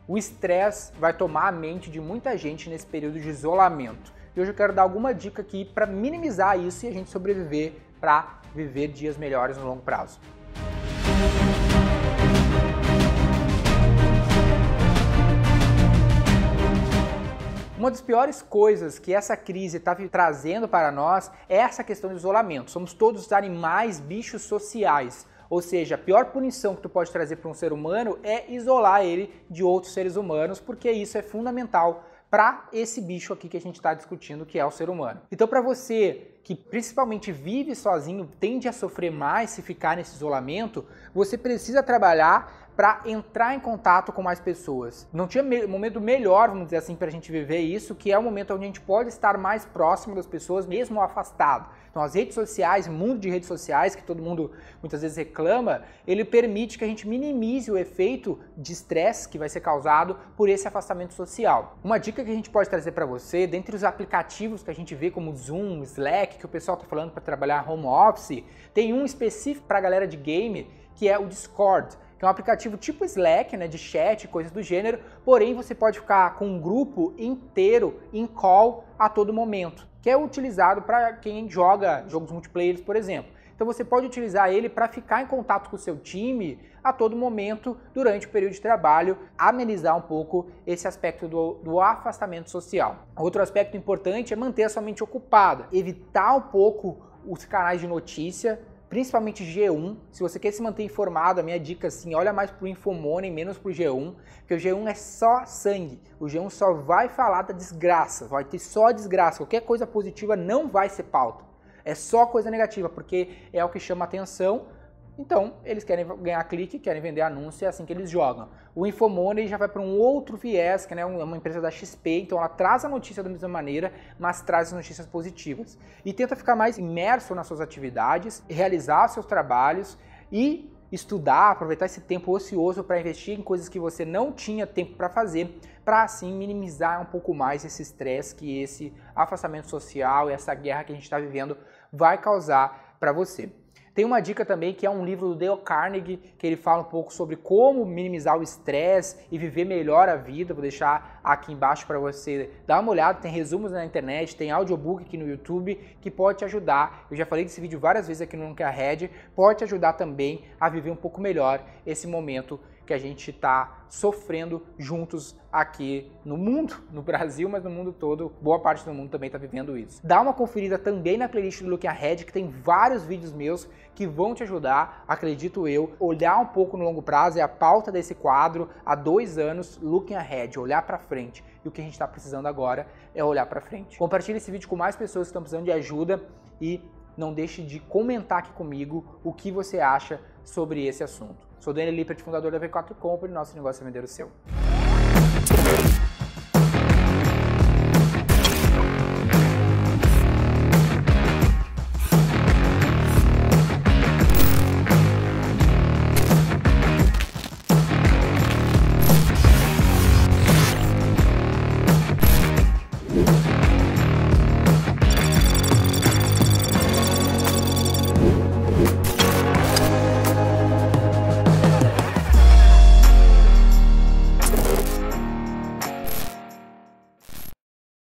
O estresse vai tomar a mente de muita gente nesse período de isolamento. E hoje eu quero dar alguma dica aqui para minimizar isso e a gente sobreviver para viver dias melhores no longo prazo. Uma das piores coisas que essa crise está trazendo para nós é essa questão do isolamento. Somos todos animais, bichos sociais. Ou seja, a pior punição que tu pode trazer para um ser humano é isolar ele de outros seres humanos, porque isso é fundamental para esse bicho aqui que a gente está discutindo, que é o ser humano. Então, para você que principalmente vive sozinho, tende a sofrer mais se ficar nesse isolamento, você precisa trabalhar para entrar em contato com mais pessoas. Não tinha momento melhor, vamos dizer assim, para a gente viver isso, que é o momento onde a gente pode estar mais próximo das pessoas, mesmo afastado. Então, as redes sociais, o mundo de redes sociais, que todo mundo muitas vezes reclama, ele permite que a gente minimize o efeito de estresse que vai ser causado por esse afastamento social. Uma dica que a gente pode trazer para você, dentre os aplicativos que a gente vê como Zoom, Slack, que o pessoal está falando para trabalhar home office, tem um específico para a galera de game, que é o Discord, que é um aplicativo tipo Slack, né, de chat, coisas do gênero, porém você pode ficar com um grupo inteiro em call a todo momento, que é utilizado para quem joga jogos multiplayer, por exemplo. Então você pode utilizar ele para ficar em contato com o seu time a todo momento durante o período de trabalho, amenizar um pouco esse aspecto do afastamento social. Outro aspecto importante é manter a sua mente ocupada, evitar um pouco os canais de notícia, principalmente G1. Se você quer se manter informado, a minha dica assim, olha mais pro Infomoney, menos pro G1, porque o G1 é só sangue. O G1 só vai falar da desgraça, vai ter só desgraça. Qualquer coisa positiva não vai ser pauta. É só coisa negativa, porque é o que chama atenção. Então, eles querem ganhar clique, querem vender anúncio, é assim que eles jogam. O Infomoney já vai para um outro viés, que é uma empresa da XP, então ela traz a notícia da mesma maneira, mas traz as notícias positivas. E tenta ficar mais imerso nas suas atividades, realizar seus trabalhos e estudar, aproveitar esse tempo ocioso para investir em coisas que você não tinha tempo para fazer, para assim minimizar um pouco mais esse estresse que esse afastamento social e essa guerra que a gente está vivendo vai causar para você. Tem uma dica também que é um livro do Dale Carnegie, que ele fala um pouco sobre como minimizar o estresse e viver melhor a vida. Vou deixar aqui embaixo para você dar uma olhada, tem resumos na internet, tem audiobook aqui no YouTube que pode te ajudar. Eu já falei desse vídeo várias vezes aqui no Nunca Red, pode te ajudar também a viver um pouco melhor esse momento que a gente está sofrendo juntos aqui no mundo, no Brasil, mas no mundo todo, boa parte do mundo também está vivendo isso. Dá uma conferida também na playlist do Looking Ahead, que tem vários vídeos meus que vão te ajudar, acredito eu, olhar um pouco no longo prazo, é a pauta desse quadro há 2 anos, Looking Ahead, olhar para frente. E o que a gente está precisando agora é olhar para frente. Compartilhe esse vídeo com mais pessoas que estão precisando de ajuda e não deixe de comentar aqui comigo o que você acha sobre esse assunto. Sou Daniel Lippert, fundador da V4 Company, nosso negócio é vender o seu.